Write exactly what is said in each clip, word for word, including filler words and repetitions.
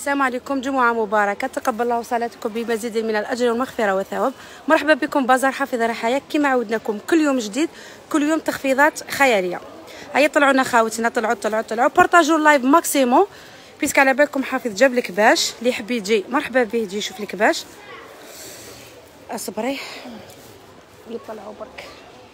السلام عليكم، جمعة مباركة، تقبل الله صلاتكم بمزيد من الأجر والمغفرة والثواب. مرحبا بكم بازار حافظ رحايا، كما عودناكم كل يوم جديد، كل يوم تخفيضات خيالية. هيا طلعوا لنا خاوتنا، طلعوا طلعوا طلعوا بارطاجوا اللايف ماكسيموم، بيسك على بالكم حافظ جاب الكباش، اللي يحب يجي مرحبا به يجي يشوف الكباش. اصبري يطلعوا برك،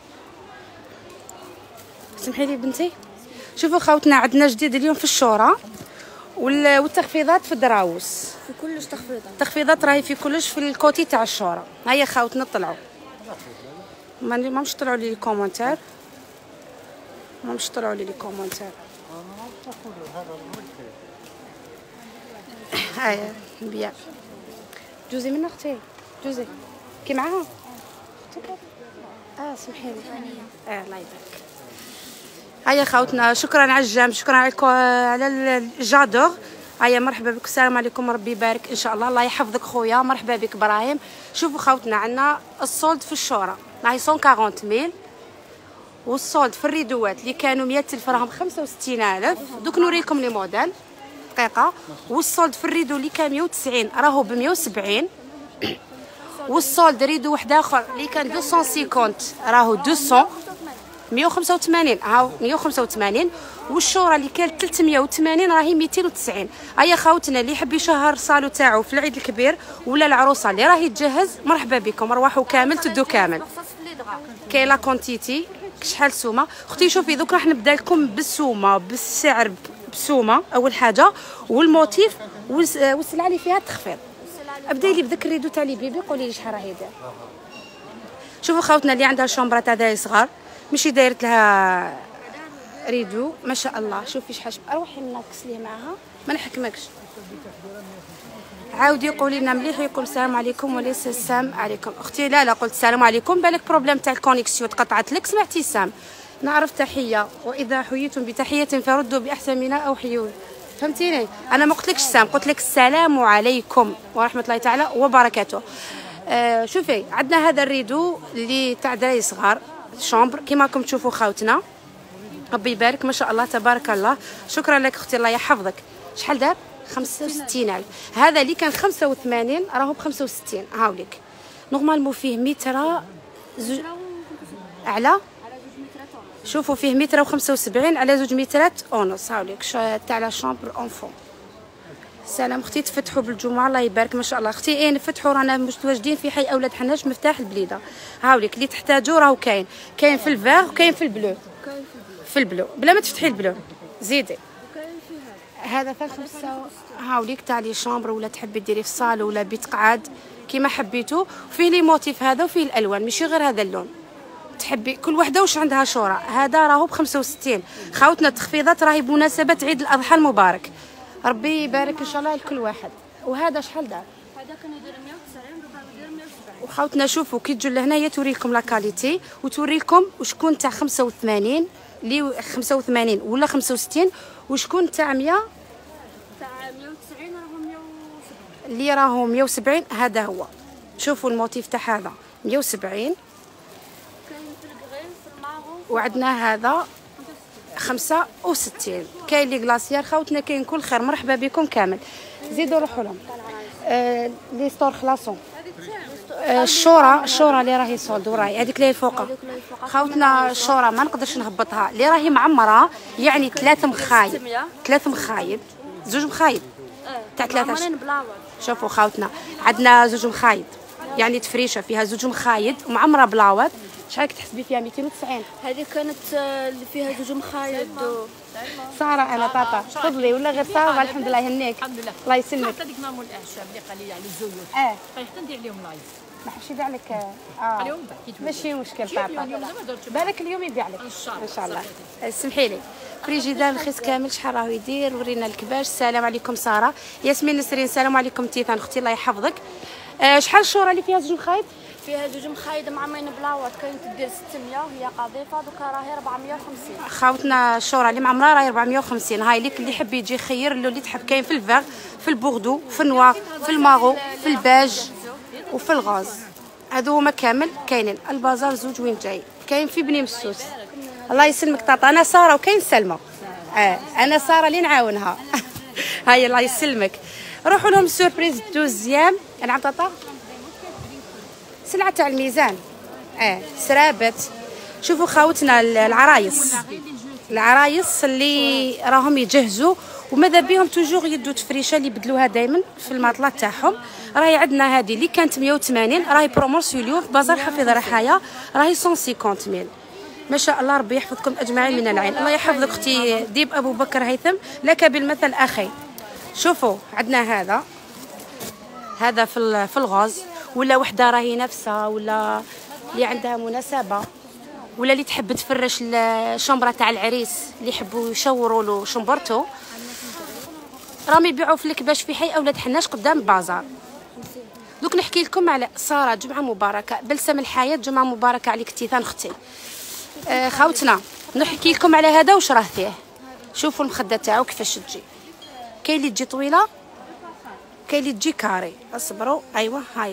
سمحي لي بنتي. شوفوا خاوتنا عندنا جديد اليوم في الشورى والتخفيضات في الدراوس، في كلش تخفيضات. التخفيضات راهي في كلش في الكوتي تاع الشورى. هيا خاوتنا طلعوا، ما ماهمش طلعوا لي الكومونتير، ماهمش طلعوا لي الكومونتير. هيا نبيع جوزي من اختي، جوزي كي معاها اه سمحي لي اه الله يبارك. هيا خاوتنا، شكرا على الجام، شكرا على على الجادور. هيا مرحبا بك، السلام عليكم، ربي يبارك ان شاء الله، الله يحفظك خويا. مرحبا بك ابراهيم. شوفوا خاوتنا عندنا الصولد في الشورى راهي مية وأربعين ميل، والصولد في الريدوات اللي كانوا مية ألف راهم خمسة وستين ألف. دوك نوريكم لي موديل دقيقه. والصولد في الريدو اللي كان مية وتسعين راهو ب مية وسبعين، والصولد ريدو واحد اخر اللي كان ميتين وخمسين راهو ميتين مية وخمسة وثمانين، هاو مية وخمسة وثمانين. والشوره اللي كانت ثلاثمية وثمانين راهي ميتين وتسعين. هيا خاوتنا اللي يحب يشهر الصالو تاعو في العيد الكبير ولا العروسه اللي راهي تجهز، مرحبا بكم، رواحوا كامل تدو كامل. كاين لا كونتيتي شحال سومه اختي. شوفي دوك راح نبدا لكم بالسومه بالسعر بسومه اول حاجه، والموتيف والسلعه اللي فيها التخفيض. ابداي لي بداك الريدو تاع لي بيبي، قولي لي شحال راهي داير. شوفوا خاوتنا اللي عندها شومبره تاع داي صغار، ماشي دايرت لها ريدو ما شاء الله. شوفي شحال روحي ناقص ليه معاها ما نحكمكش. عاودي قولي لنا مليح. يقول السلام عليكم وليس السلام عليكم. اختي لا لا قلت السلام عليكم، بالك بروبليم تاع الكونيكسيون تقطعت لك. سمعتي سام؟ نعرف تحيه، واذا حييتم بتحيه فردوا باحسن منها او حيوا. فهمتيني؟ انا ما قلتلكش سام، قلت لك السلام عليكم ورحمه الله تعالى وبركاته. آه شوفي عندنا هذا الريدو اللي تاع دراري صغار شومبر كيما راكم تشوفوا خاوتنا، ربي يبارك ما شاء الله تبارك الله. شكرا لك اختي الله يحفظك. شحال دار؟ خمسة وستين ألف. هذا اللي كان خمسة وثمانين راهو ب خمسة وستين. هاوليك نورمالمون فيه متر زو... اعلى. شوفوا فيه متر وخمسة وسبعين على زوج مترات ونص. هاوليك تاع لا شامبر اونفون. سلام اختي، تفتحوا بالجمعه الله يبارك ما شاء الله. اختي ايه نفتحوا، رانا متواجدين في حي اولاد حناش مفتاح البليده. هاوليك اللي تحتاجوا راهو كاين، كاين في الفيغ وكاين في البلو. في البلو بلا ما تفتحي البلو زيدي. هذا فين خمسة. هاوليك تاع لي شامبر، ولا تحبي ديري في الصالة ولا بيت قعاد كيما حبيتو. فيه لي موتيف هذا وفيه الالوان، ماشي غير هذا اللون، تحبي كل وحده واش عندها شوره. هذا راهو ب خمسة وستين. خاوتنا التخفيضات راهي بمناسبه عيد الاضحى المبارك، ربي يبارك ان شاء الله لكل واحد. وهذا شحال دار؟ هذا كان يدير مية وتسعين ودابا يدير مية وسبعين. وخاوتنا شوفوا كي تجوا لهنايا توريكم لا كاليتي، وتوريكم وشكون تاع خمسة وثمانين اللي خمسة وثمانين ولا خمسة وستين، وشكون تاع مية تاع مية وتسعين راهو مية وسبعين اللي راهو مية وسبعين. هذا هو. شوفوا الموتيف تاع هذا مية وسبعين. كاين في الكغيم في الماغو، وعندنا هذا خمسة وستين. كاين لي كلاصيار خاوتنا، كاين كل خير. مرحبا بكم كامل. زيدوا روحوا لهم. آه لي ستور خلاصون. آه الشوره الشوره اللي راهي صولد وراهي هذيك اللي فوقها خاوتنا. الشوره ما نقدرش نهبطها، اللي راهي معمره يعني ثلاث مخايب، ثلاث مخايب زوج مخايب تاع ثلاثه. شوفوا خاوتنا عندنا زوج مخايب يعني تفريشه فيها زوج مخايد ومعمره بلاوات. شحال تحسبي فيها؟ ميتين وتسعين. هذه كانت اللي فيها زوج مخايد. ساره انا طاطا تفضلي ولا غير ساره؟ الحمد لله يهنيك الله يسلمك. حتى ديك مامول الاعشاب اللي قال لي على الزيوت اه حتى ندير لهم لايف. ما حبش يبيع لك اه اليوم بعد ماشي مشكل طاطا، اليوم زعما درت بالك اليوم يبيع لك ان شاء الله. سمحي لي فريجيدان رخيص كامل. شحال راهو يدير؟ ورينا الكباش. السلام عليكم ساره. ياسمين نسرين السلام عليكم. تيتان اختي الله يحفظك. آه شحال الشوره اللي فيها زوج مخايد؟ فيها زوج مخايد معمرين بلاوات، كاين تدير ستمية وهي قضيفه، دوكا راهي أربعمية وخمسين. خاوتنا الشوره اللي معمره راهي أربعمية وخمسين. هاي ليك اللي يحب يجي يخير له اللي تحب. كاين في الفيغ، في البوردو، في النوار، في الماغو، في الباج وفي الغاز. هادو هما كامل كاينين. البازار زوج وين جاي؟ كاين في بني مسوس. الله يسلمك طاطا. انا ساره وكاين سلمى. اه انا ساره اللي نعاونها. هاي الله يسلمك. روحوا لهم سوربريز دوزيام. انا عم تطا سلعه تاع الميزان اه سرابت. شوفوا خاوتنا العرايس العرايس اللي راهم يجهزوا وماذا بهم توجور يدو تفريشه اللي يبدلوها دائما في الماطله تاعهم. راهي عندنا هذه اللي كانت مية وثمانين راهي بروموسيون اليوم في بازار حفيظ رحايا راهي مية وخمسين ميل. ما شاء الله ربي يحفظكم اجمعين من العين. الله يحفظك اختي ديب ابو بكر هيثم لك بالمثل اخي. شوفوا عندنا هذا هذا في في الغاز ولا وحده راهي نفسها ولا اللي عندها مناسبه ولا اللي تحب تفرش الشمبره تاع العريس اللي يحبوا يشوروا له شمبرته راهم يبيعوا في الكباش في حي اولاد حناش قدام بازار. دوك نحكي لكم على ساره جمعه مباركه بلسم الحياه جمعه مباركه عليك تيثان اختي. آه خاوتنا نحكي لكم على هذا واش راه فيه. شوفوا المخده تاعو كيفاش تجي. كاين اللي تجي طويله كاين اللي تجي كاري. اصبروا ايوا هايك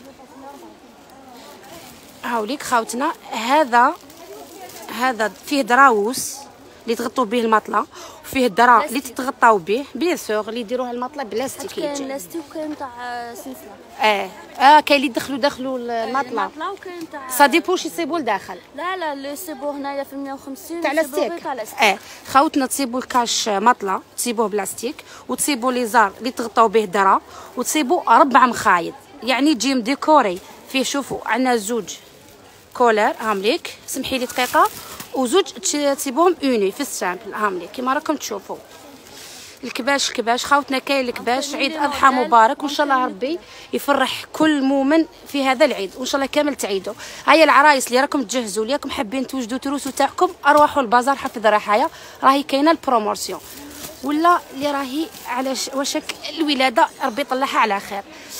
هاوليك خاوتنا. هذا هذا فيه دراوس اللي تغطوا به المطله وفيه الدرا اللي تتغطاو به بيان سور اللي يديروها المطله بلاستيك. كاين بلاستيك وكاين تاع سلسله. اه اه كاين اللي يدخلوا داخلوا المطله المطله وكاين تاع سا ديبوش يصيبوا لداخل. لا لا اللي يصيبوا هنايا في مية وخمسين تاع لاستيك. اه خاوتنا تصيبوا الكاش مطله تصيبوه بلاستيك وتصيبوا لي زار اللي تغطاو به الدرا وتصيبوا ربع مخايط يعني تجي ديكوري فيه. شوفوا عندنا زوج كولر هامليك سمحي لي دقيقه وزوج تصيبوهم اوني في السامبل هامليك كيما راكم تشوفوا. الكباش الكباش خاوتنا كاين الكباش عيد اضحى مبارك وان شاء الله ربي يفرح كل مؤمن في هذا العيد وان شاء الله كامل تعيدوا. هيا العرايس اللي راكم تجهزوا اللي راكم حابين توجدوا تروسو تاعكم ارواحوا البازار حفظ رحايا راهي كاينه البروموسيون ولا اللي راهي على وشك الولاده ربي يطلعها على خير.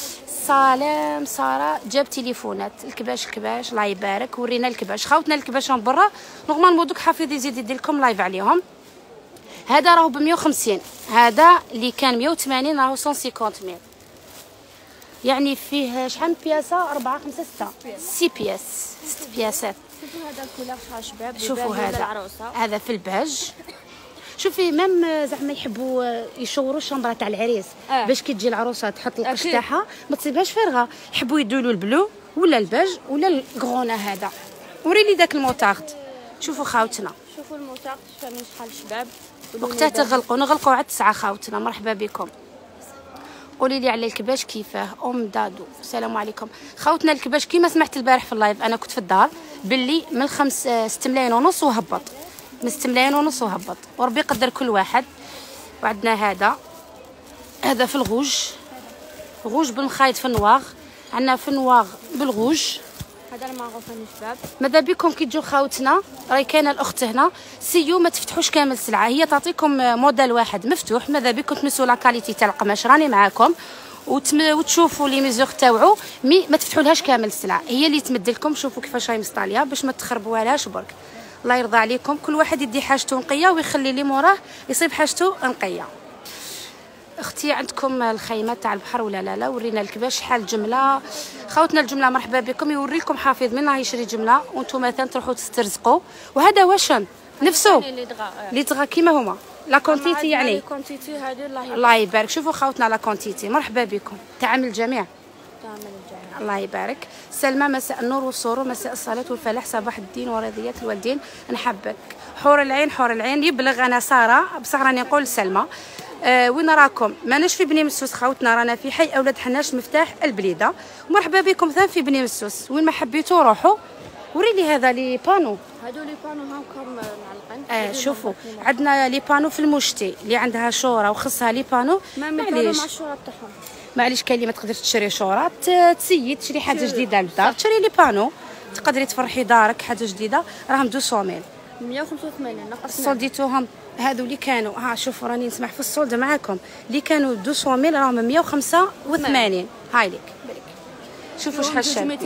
سلام ساره جاب تليفونات الكباش الكباش الله يبارك. ورينا الكباش خاوتنا الكباش من برا نورمالمون دوك حافظ يزيد يدير لكم لايف عليهم. هذا راهو ب مية وخمسين هذا اللي كان مية وثمانين راهو مية وخمسين ميل يعني فيه شحال من بياسه أربعة خمسة ستة ستة بياس ست بياسات. شوفوا هذا الكولر تاع شباب. شوفوا هذا هذا في الباج. شوفي مام زعما يحبوا يشوروا الشمبره تاع العريس آه. باش كي تجي العروسه تحط القش تاعها ما تصيبهاش فارغه. يحبوا يدولوا البلو ولا الباج ولا الكغونا. هذا وريلي داك الموتارد. شوفوا خاوتنا شوفوا الموتارد فمن شحال شباب وقتها تغلقوا نغلقوا على تسعة خاوتنا. مرحبا بكم. قولي لي على الكباش كيفاه ام دادو. السلام عليكم خاوتنا. الكباش كيما سمعت البارح في اللايف انا كنت في الدار باللي من خمس ست ملايين ونص وهبط من ست ملايين ونص وهبط وربي يقدر كل واحد. وعندنا هذا هذا في الغوج غوج بالمخايط في النواغ. عندنا في النواغ بالغوج. هذا المعروف الشباب. ماذا بكم كي تجوا خاوتنا راهي كاينه الاخت هنا سيو ما تفتحوش كامل السلعه هي تعطيكم موديل واحد مفتوح. ماذا بكم تمسوا لا كاليتي تاع القماش راني معاكم وتم... وتشوفوا لي ميزور تاوعو مي ما تفتحولهاش كامل السلعه هي اللي تمد لكم. شوفوا كيفاش راهي مصطاليه باش ما تخربوهاش برك. الله يرضى عليكم كل واحد يدي حاجته نقيه ويخلي لي موراه يصيب حاجته نقيه. اختي عندكم الخيمه تاع البحر ولا لا لا؟ ورينا الكباش شحال جمله خاوتنا الجمله. مرحبا بكم. يوري لكم حافظ من راه يشري جمله وانتم مثلا تروحوا تسترزقوا. وهذا واشن نفسه اللي تغا كيما هما لا كونتيتي يعني كونتيتي هذه الله الله يبارك. شوفوا خاوتنا لا كونتيتي. مرحبا بكم تعامل الجميع تعامل الجميع. الله يبارك. سلمى مساء النور والسرور مساء الصلاه والفلاح صباح الدين ورضيات الوالدين نحبك. حور العين حور العين يبلغ انا ساره بصح راني نقول سلمى. آه وين راكم؟ ماناش في بني مسوس خاوتنا رانا في حي اولاد حناش مفتاح البليده. مرحبا بكم ثان في بني مسوس وين ما حبيتوا روحوا. وريلي هذا لي بانو هادو لي بانو هاكم معلقين. اه شوفوا عندنا لي بانو في المشتي اللي عندها شوره وخصها لي بانو معليش مع الشوره تاعهم معليش. كاين اللي ما تقدرش تشري شوره تسيد تشري حاجه جديده للدار تشري لي بانو تقدري تفرحي دارك حاجه جديده راهم مئتين ميل مية وخمسة وثمانين نقصنا. صلديتوهم هادو اللي كانوا ها شوفوا راني نسمح في الصلد معاكم اللي كانوا مئتين ميل راهم مية وخمسة وثمانين. هاي لك شوفوا شحال شاب.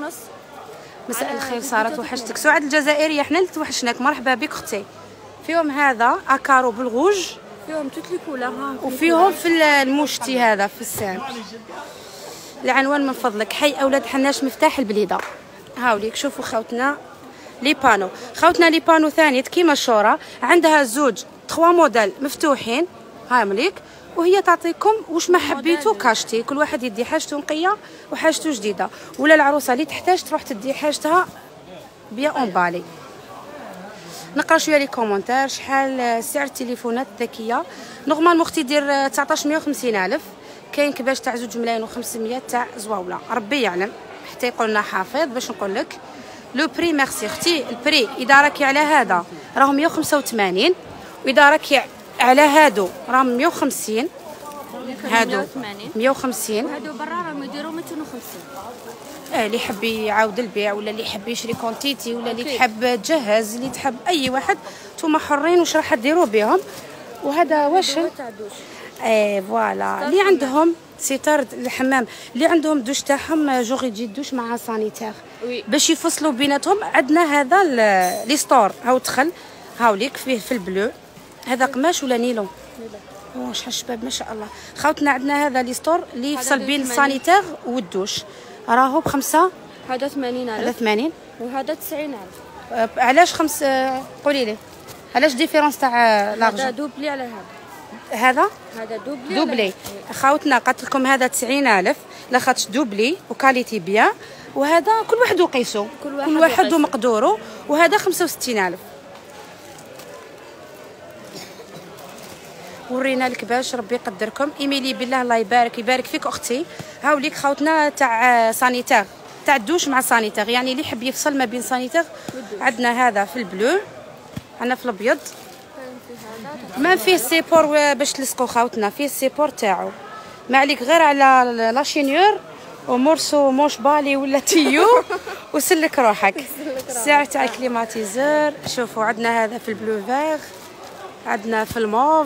مساء الخير صارت وحشتك. سعاد الجزائريه حنا اللي توحشناك. مرحبا بك اختي. فيهم هذا اكارو بالغوج فيهم توت لي كولور وفيهم في المشتي هذا في السام. العنوان من فضلك حي اولاد حناش مفتاح البليده. هاوليك شوفوا خوتنا لي بانو خوتنا لي بانو ثاني كيما الشوره عندها زوج تخوا موديل مفتوحين هاي مليك وهي تعطيكم واش ما حبيتو كاشتي. كل واحد يدي حاجته نقيه وحاجته جديده، ولا العروسه اللي تحتاج تروح تدي حاجتها بيا اونبالي. نقرا شويه لي كومونتير. شحال سعر التليفونات الذكيه؟ نورمالمون اختي دير تسعطاش مية وخمسين الف. كاين كباش تاع زوج ملايين وخمسمية تاع زواوله، ربي يعلم حتى يقول لنا حافظ باش نقول لك لو بري. ميرسي اختي. البري اذا راكي على هذا راهم مية وخمسة وثمانين، واذا راكي على هادو راهم مية وخمسين. هادو مية وخمسين، وهادو برا راهم يديروا مئتين وخمسين. اه اللي يحب يعاود البيع، ولا اللي يحب يشري كونتيتي، ولا اللي تحب تجهز، اللي تحب اي واحد، نتوما حرين واش راح ديروا بهم. وهذا واش اي فوالا اللي عندهم ستار الحمام، اللي عندهم دوش تاعهم جوغ يجي دوش مع سانيتير باش يفصلوا بيناتهم. عندنا هذا لي ستور، هاو دخل هاو ليك فيه في البلو. هذا قماش ولا نيلون؟ اوه شحال شباب ما شاء الله. خاوتنا عندنا هذا لي ستور اللي يفصل بين السانيتير والدوش، راهو بخمسة. هذا ثمانين الف. هذا ثمانين وهذا تسعين الف. أه علاش خمس؟ أه قولي لي علاش ديفيرونس تاع لارجون؟ هذا دوبلي على هذا. هذا هذا دوبلي دوبلي. خاوتنا قالت لكم هذا تسعين الف لاخاطش دوبلي وكاليتي بيان، وهذا كل واحد وقيسو، كل واحد, كل واحد ومقدورو. وهذا خمسة وستين الف. ورينا لك باش ربي يقدركم. ايميلي بالله الله يبارك يبارك فيك اختي. هاو ليك خاوتنا تاع سانيتير، تاع الدوش مع سانيتير، يعني اللي يحب يفصل ما بين سانيتير. عندنا هذا في البلو، عندنا في الابيض، ما فيه سيبور باش تلصقوا خاوتنا، فيه السيبور تاعو. ما عليك غير على لاشينيور ومورسو موش بالي ولا تيو وسلك روحك. السعر تاع الكليماتيزور شوفوا عندنا هذا في البلو فيغ، عندنا في الموف.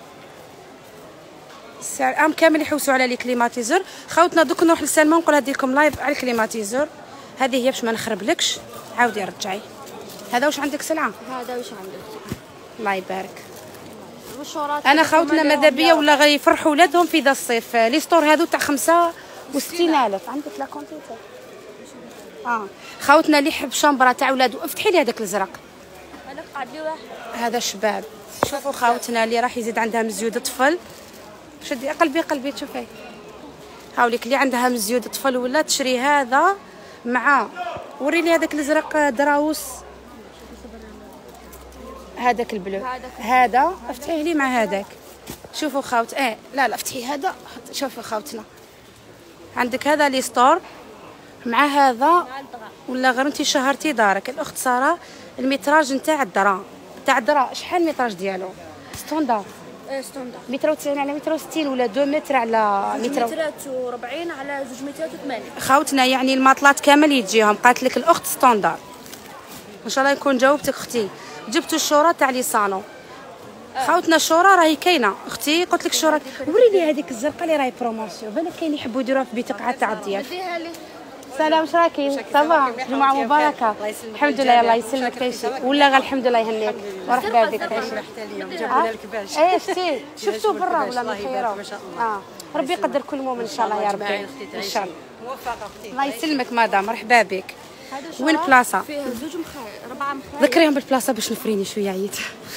السعر ام كامل يحوسوا على لي كليماتيزور. خاوتنا دوك نروح لسلمى ونقول هدي لكم لايف على الكليماتيزور. هذه هي باش ما نخربلكش. عاودي رجعي. هذا واش عندك سلعه؟ هذا واش عندك؟ الله يبارك. والشورات انا خاوتنا ماذا بيا ولا غيفرحوا ولادهم في ذا الصيف. لي ستور هذو تاع خمسة وستين الف. عندك لا كونتيتر. اه خاوتنا اللي يحب شامبره تاع ولادو، افتحي لي هذاك الازرق. هذاك قاعد لي واحد. هذا شباب. شوفوا خاوتنا اللي راح يزيد عندها مزيود طفل. شدي قلبي قلبي تشوفي. هاوليك اللي عندها مزيود طفل ولا تشري هذا مع. وري لي هذاك الازرق دراوس، هذاك البلو، هذا افتحيه لي مع هذاك. شوفوا خاوت اه لا لا افتحي هذا. شوفوا خاوتنا عندك هذا لي ستور مع هذا، ولا غير انت شهرتي دارك. الاخت ساره الميتراج نتاع الدرا تاع الدرا شحال الميتراج ديالو؟ ستوندار ايه ستوندار متر وتسعين على متر وستين، ولا دو متر على متر وأربعين على زوج متر وثمانين. خاوتنا يعني الماطلات كامل يجيهم. قالت لك الاخت ستوندار. ان شاء الله يكون جاوبتك اختي. جبتوا الشوره تاع لي صالون. خاوتنا الشوره راهي كاينه اختي. قلت لك الشوره. وري لي هذيك الزرقاء اللي راهي بروموسيون، بالك كاين يحبوا يديروها في بيت قعه تاع الضياف. سلام واش راكي؟ صافا جمعه مباركه. الحمد لله الله يسلمك تعيشي. ولا غير الحمد لله يهنيك. مرحبا بك تعيشي. اليوم جابوا لنا الكباش. ايه شتي شفتوا برا ولا من خيره ما شاء الله. اه ربي يقدر كل مؤمن ان شاء الله يا ربي. ان شاء الله موفقه اختي. الله يسلمك مدام. مرحبا بك. وين بلاصه؟ فيها زوج مخايل ربعه مخايل. ذكريهم بالبلاصه باش نفريني شويه عييت.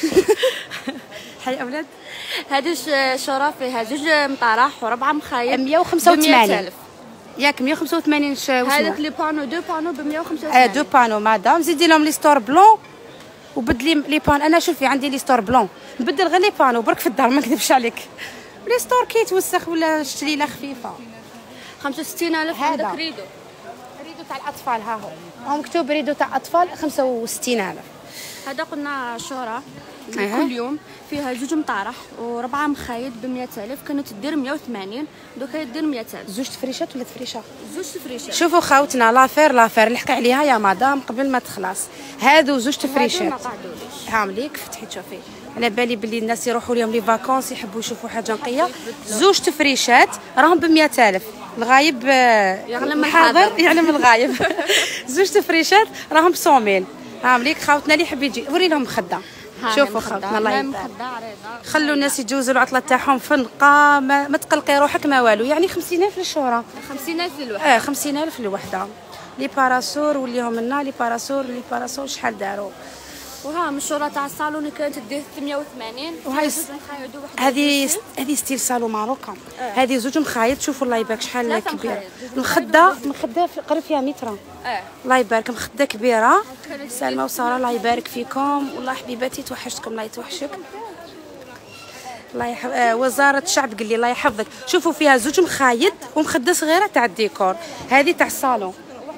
حي اولاد. هذه الشوره فيها زوج مطارح وربعه مخايل مية وخمسة وثمانين ياك مية وخمسة وثمانين. هذاك لي بانو دو بانو ب مية وخمسة اه وثمانين. دو بانو مدام. زيدي لهم لي ستور بلون وبدلي لي بان. انا شوفي عندي لي ستور بلون، نبدل غير لي بانو برك في الدار ما نكذبش عليك. لي ستور كي يتوسخ ولا شتليله خفيفه. خمسة وستين الف. هذا. عندك ريدو. ريدو تاع الاطفال ها هو هو مكتوب ريدو تاع اطفال خمسة وستين الف. هذا قلنا شوره أه. كل يوم فيها زوج مطارح وربعه مخايد ب مية الف. كانت تدير مية وثمانين، دوكا تدير مية الف. زوج تفريشات ولا تفريشه؟ زوج تفريشات. شوفوا خاوتنا لافير لافير لحقي عليها يا مدام قبل ما تخلص. هادو زوج تفريشات. هامليك فتحي تشوفي. على بالي بلي الناس يروحوا لهم لي فاكونس يحبوا يشوفوا حاجه نقيه. زوج تفريشات راهم ب مية الف. الغايب يعلم الحاضر يعلم الغايب. زوج تفريشات راهم ب مية. هامليك خاوتنا اللي يحب يجي. وري لهم مخده. شوفوا خوتنا الله يبارك. خلوا الناس يجوزوا العطله تاعهم في نقا. ما, ما تقلقي روحك ما والو. يعني خمسين الف للشهره. خمسين الف للوحده. اه خمسين الف للوحده. لي باراسور وليهم لنا لي باراسور لي باراسور شحال داروا. وها من الشوره تاع الصالون كانت دير ثمانية وثمانين. وهاي هذه هذه ستيل صالون ماروكان. هذه زوج مخايط. شوفوا الله يبارك شحال كبيره المخده. مخده قريب فيها متر. اه الله يبارك. مخده كبيره. سلمى وساره الله يبارك فيكم. والله حبيباتي توحشتكم. الله يتوحشك. الله يحفظ. آه وزاره الشعب قال لي الله يحفظك. شوفوا فيها زوج مخايد ومخده صغيره تاع الديكور. هذه تاع الصالون.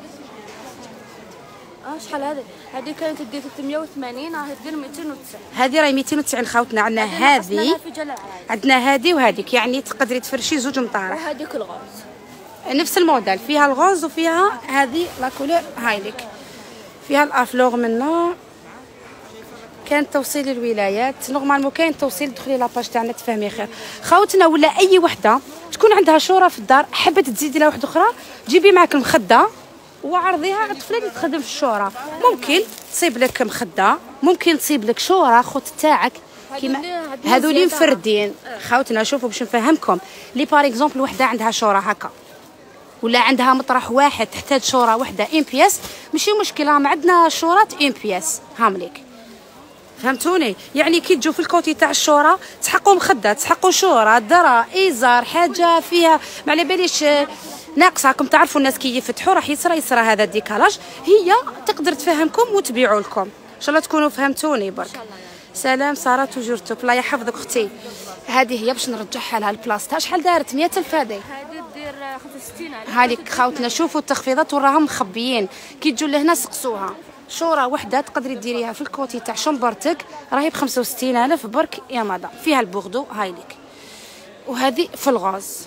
اه شحال هذه؟ هذه كانت دير ثمانية وثمانين. راهي دير مئتين وتسعين. هذه راهي مئتين وتسعين خوتنا. عندنا هذه عندنا هذه وهذيك، يعني تقدري تفرشي زوج مطارح. وهذيك الغوز نفس الموديل، فيها الغوز وفيها هذه لا كولور هايليك، فيها الافلوغ منا. كان توصيل الولايات نورمالمون، كاين توصيل. دخلي لاباج تاعنا تفهمي خير خوتنا. ولا اي وحده تكون عندها شوره في الدار حبت تزيدي لها وحده اخرى، جيبي معك المخده وعرضيها على الطفله اللي تخدم في الشوره. ممكن تصيب لك مخده، ممكن تصيب لك شوره خوت تاعك كيما هذولي مفردين. خوتنا شوفوا باش نفهمكم، لي بار اكزومبل وحده عندها شوره هكا ولا عندها مطرح واحد تحتاج شوره وحده ان بياس، ماشي مشكله. ما عندنا شورات ان بياس هامليك، فهمتوني؟ يعني كي تجوا في الكوتي تاع الشوره تحقوا مخده، تحقوا شوره، درا، ازار، حاجه فيها ما على باليش ناقصه. راكم تعرفوا الناس كي يفتحوا راح يصرى يصرى هذا الديكالاج. هي تقدر تفهمكم وتبيعوا لكم. ان شاء الله تكونوا فهمتوني برك. سلام ساره توجور توب. الله يحفظك اختي. هذه هي باش نرجعها لها البلاصه. شحال دارت؟ مية ألف هذه. هذه دير خمسة وستين. هاليك خوتنا شوفوا التخفيضات وراهم مخبيين. كي تجوا لهنا سقسوها. شوره وحده تقدري ديريها في الكوتي تاع شمبرتك راهي ب خمسة وستين ألف برك يا مدام. فيها البوغدو هايليك. وهذه في الغاز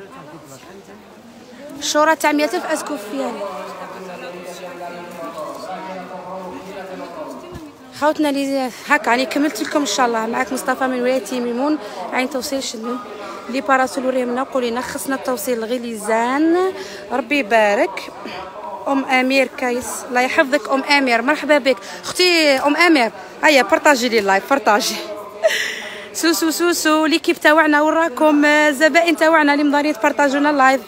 شوره تاع مية ألف اسكو فيها. خوتنا لي هكا راني كملت لكم ان شاء الله. معك مصطفى من ولايه ميمون. عين توصيل شنو لي باراسول وريمنا. قولي لنا خصنا التوصيل غليزان. ربي يبارك. ام امير كايس الله يحفظك. ام امير مرحبا بك اختي. ام امير هيا بارطاجي لي اللايف بارطاجي. سوسو سوسو ليكيب تاعنا وراكم الزبائن تاعنا اللي مضارين تبارطاجونا اللايف.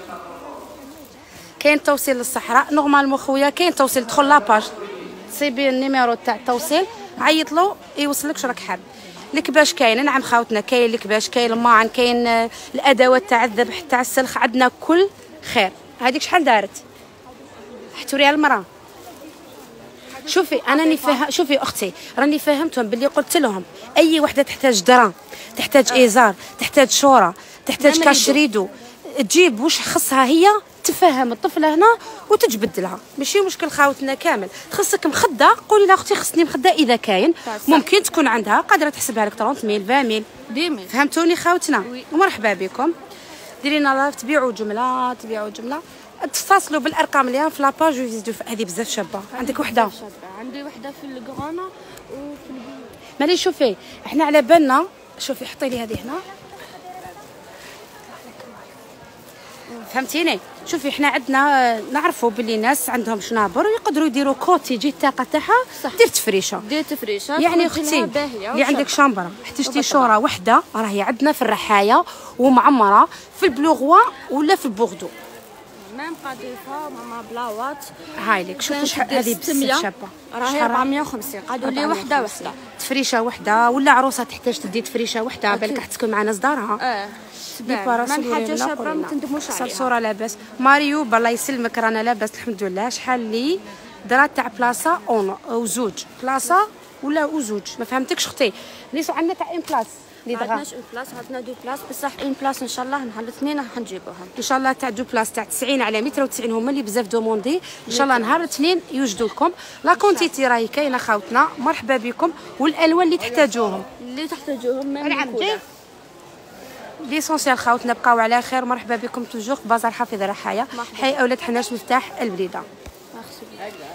كاين توصيل للصحراء نورمالمون خويا. كاين توصيل دخل لاباج صيبي النيميرو تاع التوصيل عيط له يوصلك شراك حاب. الكباش كاين نعم خوتنا. كاين الكباش، كاين الماعن، كاين الادوات تاع الذبح تاع السلخ. عندنا كل خير. هذيك شحال دارت؟ حتوريها المراه. شوفي انا راني فاهم. شوفي اختي راني فهمتهم باللي قلت لهم اي وحده تحتاج درا، تحتاج ازار، تحتاج شوره، تحتاج كاشريدو، تجيب واش خصها هي، تفهم الطفله هنا وتجبد لها. ماشي مشكل خاوتنا كامل. تخصك مخده قولي لها اختي خصني مخده اذا كاين. ممكن تكون عندها قادره تحسبها لك ثلاثين ميل عشرين ميل عشرين ميل. فهمتوني خاوتنا؟ ومرحبا بكم. ديري لنا لايف تبيعوا جمله تبيعوا جمله. تتصلوا بالارقام اللي في لاباج ويزيدوا. هذه بزاف شابه. عندك وحده؟ عندي وحده في الكغانا وفي البيت. مالي شوفي احنا على بالنا. شوفي حطي لي هذه هنا فهمتيني؟ شوفي احنا عندنا نعرفوا باللي ناس عندهم شنابر ويقدروا يديروا كوتي يجي الطاقه تاعها دير تفريشه. دير تفريشه يعني اختي اللي عندك شامبره احتجتي شوره وحده راهي عندنا في الرحايه ومعمره في البلوغوا ولا في البوغدو. ميم قاضيفه ماما بلاوات هايليك. شوفوا شحال هذه بزاف شابه. راهي أربعمية وخمسين. قالوا لي وحده وحده. تفريشه وحده ولا عروسه تحتاج تدي تفريشه وحده بالك راح تكون معنا صدارها. اه من حاجه شابه ما تندموش عليها. صوره لاباس. ماريو بالله يسلمك رانا لاباس الحمد لله. شحال لي درات تاع بلاصه اون وزوج بلاصه ولا وزوج؟ ما فهمتكش اختي. ليسو عندنا تاع ان بلاص اللي دغا. عندناش اون بلاص، عندنا دو بلاص بصح اون بلاص ان شاء الله نهار الاثنين راح نجيبوهم ان شاء الله. تاع دو بلاص تاع تسعين على متر وتسعين هما اللي بزاف دوموندي. ان شاء الله نهار الاثنين يوجدوا لكم. لا كونتيتي راهي كاينه خاوتنا. مرحبا بكم. والالوان اللي تحتاجوهم اللي تحتاجوهم من الكولا ليسونسيال خاوتنا. بقاو على خير. مرحبا بكم توجور بازار حافظ الرحايا حي اولاد حناش مفتاح البليده.